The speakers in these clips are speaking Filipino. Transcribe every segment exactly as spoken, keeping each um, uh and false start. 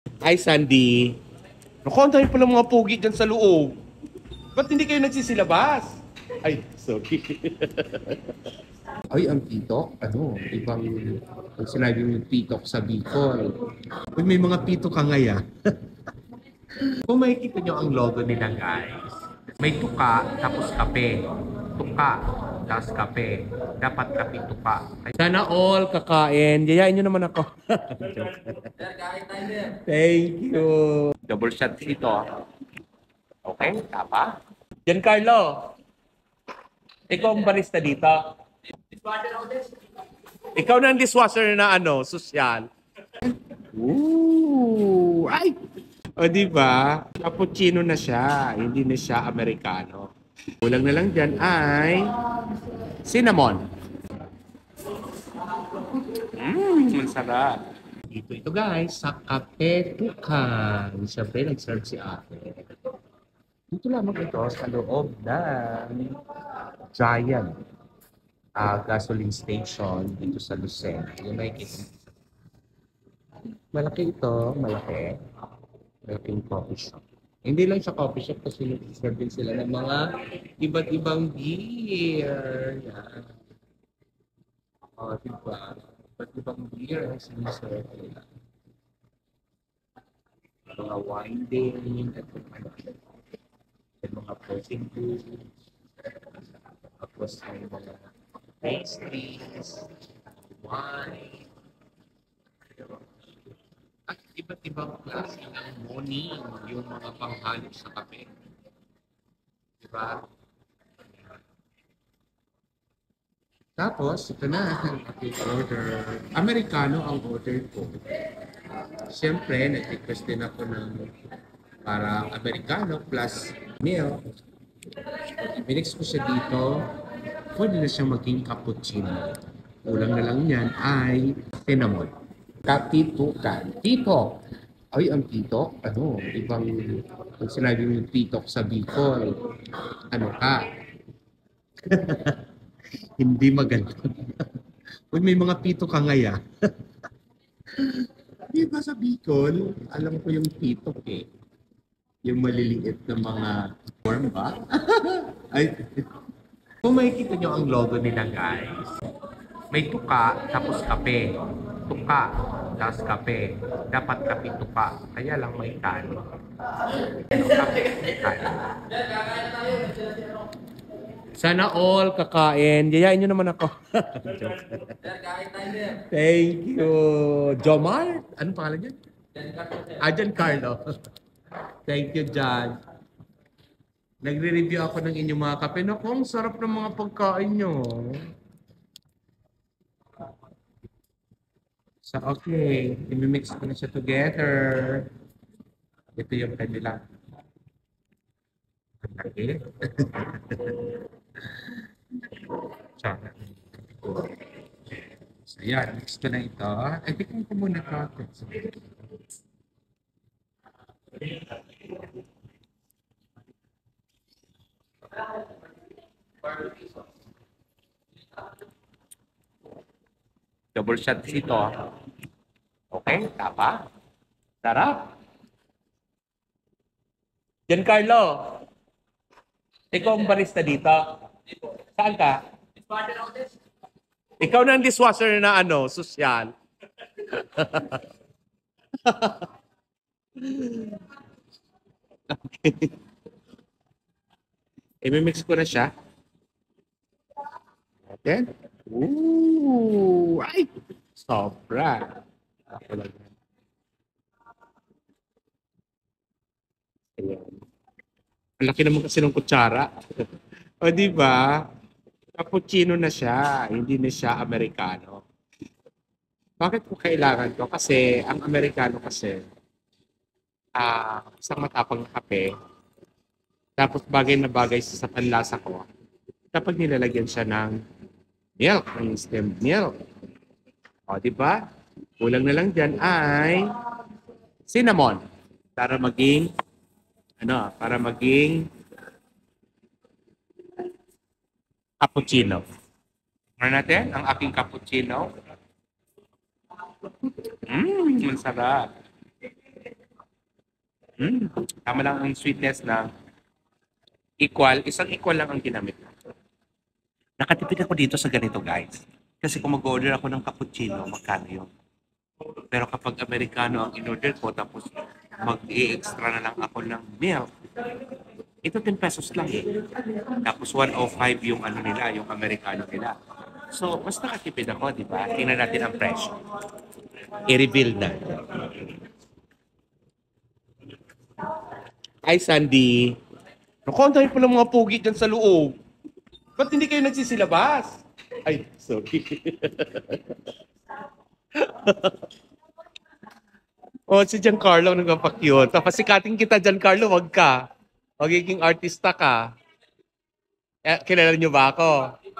Hi, Sandy. Naku, ang dami pala mga pogi dyan sa loob. Ba't hindi kayo nagsisilabas? Ay, sorry. Ay, ang pitok, ano, ibang, kung sinabi yung pitok sa Bicol. Uy, may mga pitok ka ngaya. Kung makikita nyo ang logo nila, guys, may tuka, tapos kape. Tuka, tapos kape. Dapat kape tuka. Sana all kakain. Yayain nyo naman ako. Thank you. Double shot ito. Okay, tapa. Giancarlo, ikaw ang barista dito. Ikaw na ang dishwasher na ano, sosyal. Ooh, ay! O di ba? Cappuccino na siya, hindi na siya Americano. Kulang na lang dyan ay cinnamon. Mmm, masarap. Dito ito guys, sa Kape Tukan. Siyempre, nag-serve si ate. Dito lamang ito sa loob ng Giant uh, gasoline station dito sa Lucena. Yung nakikita. Malaki ito, malaki. Malaking coffee shop. Hindi lang siya coffee shop kasi nag-serve din sila ng mga iba't ibang beer. Yan. O, diba? Iba't ibang beer ang siniserve nila. Mga wine din, at mga, at mga protein foods. Tapos may mga pastries, wine, at iba't ibang klase ng morning, yung mga panghalo sa kape. Diba? Tapos, ito na, aking order. Americano ang order ko. Siyempre, nag-request din ako ng para Americano plus milk. Minix ko siya dito. Pwede na siyang maging cappuccino. Kulang na lang yan ay cinnamon. Kapitukan. Tito. Ay, ang titok, ano, ibang, kung sinabi yung titok sa Bicol, ano ka? Hindi maganda. Uy, may mga pito ka ngaya. Di ba sa Bicol, alam ko yung pitok eh. Yung maliliit na mga form ba? Ay, kung makikita nyo ang logo nila guys, may tuka, tapos kape. Tuka, tapos kape. Dapat kape tuka. Kaya lang may tani. Ano kape? Tani. Sana all kakain. Yayain nyo naman ako. Thank you. Jomar? Anong pangalan niya? Ah, Giancarlo. Thank you, John. Nagre-review ako ng inyong mga kape. Naku, ang sarap ng mga pagkain nyo. So, okay. I-mix ko na siya together. Ito yung kanila. Okay. So, yan. Mix ko na ito. Ay, tignan ko muna ito. Double shot ito. Okay, tapa. Sarap. Giancarlo, ikaw ang barista dito. Saan ka? Ikaw na ang dishwasher na ano, sosyal. Okay. I-mix ko na siya. Okay. Ooh, ay, sobra. Ayan. Ang laki naman kasi ng kutsara. O, di ba? Cappuccino na siya, hindi na siya Americano. Bakit ko kailangan to? Kasi ang Americano kasi, ah, uh, isang matapang na kape, tapos bagay na bagay sa panlasa ko, kapag nilalagyan siya ng milk, ng stemmed milk. O, di ba? Kulang na lang dyan ay cinnamon para maging ano, para maging cappuccino. Tingnan natin ang aking cappuccino. Mmm, masarap. Mm, tama lang ang sweetness na equal, isang equal lang ang ginamit ko. Nakatipid ako dito sa ganito, guys. Kasi kung mag-order ako ng cappuccino, magkano yun? Pero kapag Amerikano ang in-order ko, tapos mag-i-extra na lang ako ng milk, ito ten pesos lang eh. Tapos one oh five yung ano nila, yung Amerikano nila. So, mas nakatipid ako, di ba? Tingnan natin ang presyo. I-reveal na. Hi, Sandy. Naku, ang dami pala mga pogi dyan sa loob. Ba't hindi kayo nagsisilabas? Ay, sorry. Oh, si Giancarlo nagpapakyut. Tapos sikating kita, Giancarlo, wag ka. Magiging artista ka. Eh, kilala niyo ba ako?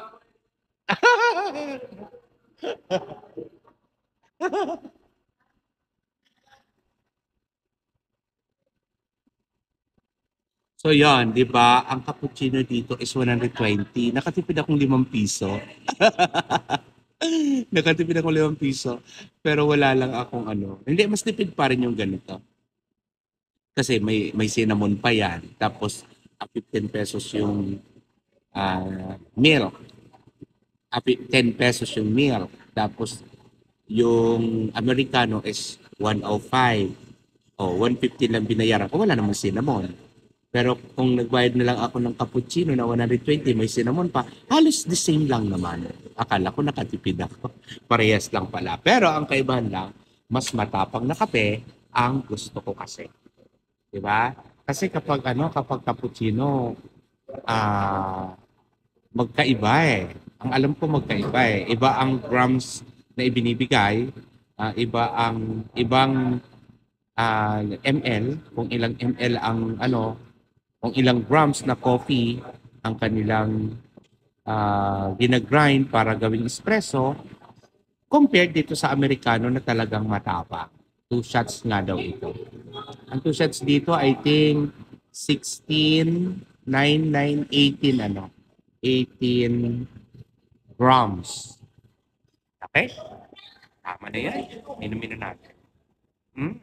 So yan, di ba? Ang cappuccino dito is one hundred twenty. Nakatipid akong limang piso. Nakatipid akong limang piso. Pero wala lang akong ano. Hindi, mas tipid pa rin yung ganito. Kasi may may cinnamon pa yan. Tapos, ah, fifteen pesos yung ah, milk. Ah, pi- ten pesos yung milk. Tapos, yung Americano is one oh five. O, one fifty lang binayaran ko. Wala namang cinnamon. Pero kung nagbayad na lang ako ng cappuccino na one hundred twenty, may cinnamon pa, halos the same lang naman. Akala ko nakatipid ako. Parehas lang pala. Pero ang kaibahan lang, mas matapang na kape ang gusto ko kasi. 'Di ba? Kasi kapag ano, kapag cappuccino, ah magkaiba eh. Ang alam ko magkaiba eh. Iba ang grams na ibinibigay, ah, iba ang ibang ah, ml, kung ilang ml ang ano, kung ilang grams na coffee ang kanilang ah, ginagrind para gawing espresso, compared dito sa Amerikano na talagang matapang. Two shots nga daw ito. Ang two shots dito, I think, sixteen, nine, nine, eighteen, ano, eighteen grams. Okay? Tama na yan. Inumin na natin. Hmm?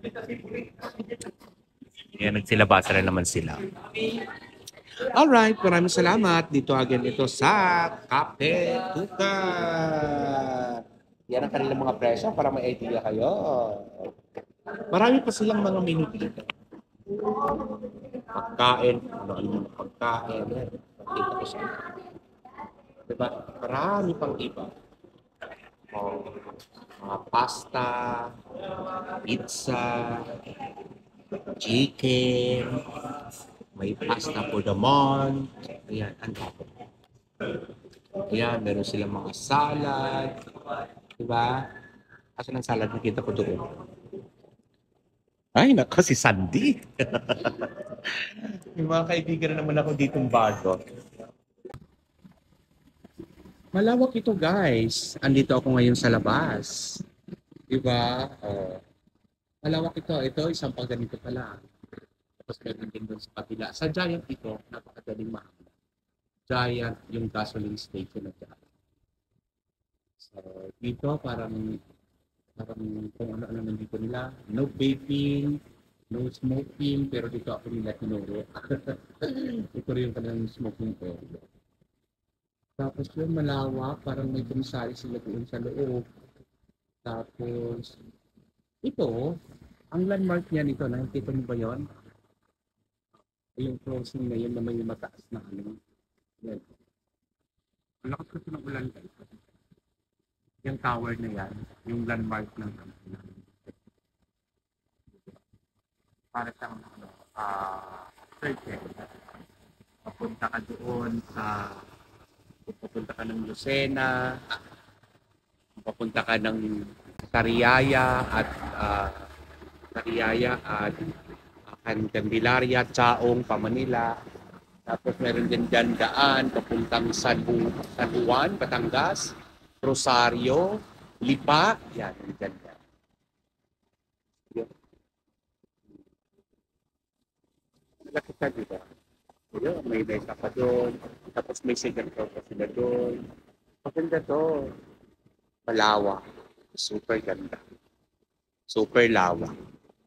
Yan, nagsilabasa na naman sila. Alright, maraming salamat. Dito again ito sa Kape Tuka. Yan ang kanilang mga presyo para may idea kayo. Marami pa silang mga menu dito. Pagkain, ano-ano mga pagkain. Yan, nakita ko sa diba? Marami pang iba. Oh, mga pasta, pizza, chicken, may pasta for the month. Ayan, ang dami. Ayan, meron silang mga salad. Diba? Kasi ng salad nakita ko doon. Ay, nako, si Sandy. Yung mga kaibigan na naman ako ditong bago. Malawak ito, guys. Andito ako ngayon sa labas. Diba? Oh. Malawak ito. Ito, isang pag ganito pala. Tapos meron din doon sa kabila. Sa Giant ito, napakadaling mahal. Giant yung gasoline station na Giant. So, dito parang parang kung ano-ano nandito nila. No vaping, no smoking, pero dito ako nila tinuro. Ito rin yung kanilang smoking area. Tapos yung malawak, parang may kumisari sila doon sa loob. Tapos, ito, ang landmark niya nito, nakikita mo ba yun? Yung crossing na yun na may mataas na ano. Yan. Ang lakas kasi ng ulan guys. Yung tower na yan, yung landmark ng ng para siyang ano, ah, circle. Papunta ka doon sa papunta ka ng Lucena, papunta ka ng Sariaya at uh, Sariaya at uh, Candelaria, Chaong, Pamanila. Tapos meron din dyan daan papuntang San, San Juan, Batangas, Rosario, Lipa. Yan, dyan yan. Malaki ka, di ba? Yun, may mesa pa doon. Tapos may second floor pa sila doon. Maganda to. Malawak. Super ganda. Super lawak.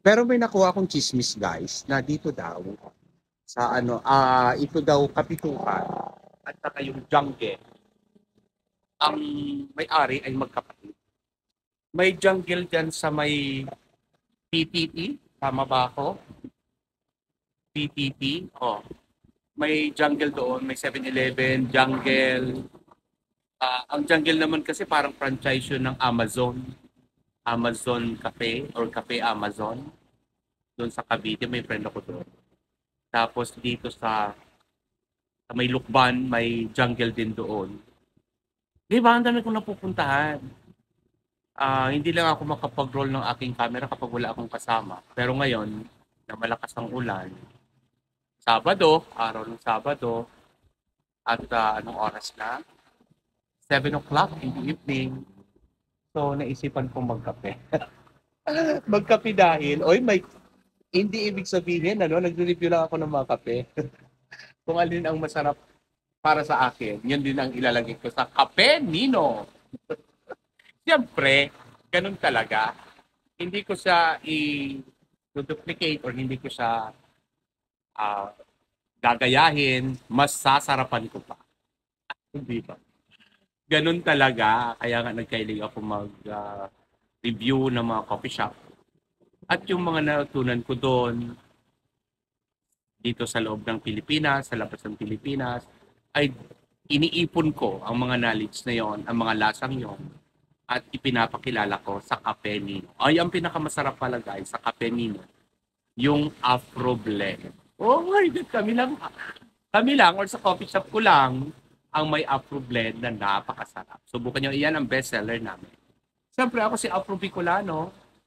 Pero may nakuha akong chismis guys na dito daw sa ano, ah ito daw Kapitukan at saka yung jungle. Ang may-ari ay magkapatid. May jungle dyan sa may P T T, tama ba ako? P T T, oh. May jungle doon, may seven-Eleven, jungle. Ah, ang jungle naman kasi parang franchise yun ng Amazon. Amazon Cafe or Cafe Amazon. Doon sa Cavite, may friend ako doon. Tapos dito sa, sa may Lukban, may jungle din doon. Di ba, ang dami kong napupuntahan. Ah, hindi lang ako makapag-roll ng aking camera kapag wala akong kasama. Pero ngayon, na malakas ang ulan, Sabado, araw ng Sabado, at ah, anong oras na? seven o'clock in the evening. So, naisipan kong magkape. Magkape dahil, oy, may, hindi ibig sabihin, ano, nag-review lang ako ng mga kape. Kung alin ang masarap para sa akin, yun din ang ilalagay ko sa Kape Nino. Siyempre, ganun talaga. Hindi ko siya i-duplicate or hindi ko siya ah, gagayahin, mas sasarapan ko pa. Hindi ba? Ganun talaga. Kaya nga nagkailig ako mag-review ng mga coffee shop. At yung mga natutunan ko doon, dito sa loob ng Pilipinas, sa labas ng Pilipinas, ay iniipon ko ang mga knowledge na yon, ang mga lasang yon, at ipinapakilala ko sa Kape Nino. Ay, ang pinakamasarap pala guys, sa Kape Nino, yung Afro Blend. Oh my God, kami lang, kami lang, or sa coffee shop ko lang, ang may Afro Blend na napakasarap. Subukan nyo, iyan ang bestseller namin. Siyempre ako si Afro Bicolano.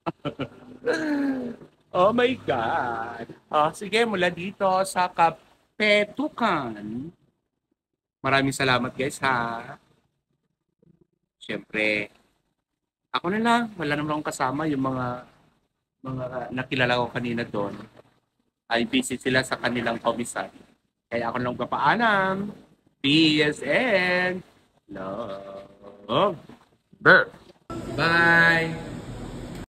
Oh my God. Oh, sige, mula dito sa Kapetukan. Maraming salamat guys ha. Siyempre, ako na lang. Wala naman akong kasama yung mga mga nakilala ko kanina doon. Ay busy sila sa kanilang komisar. Kaya ako lang papaalam. Peace and love. Bye!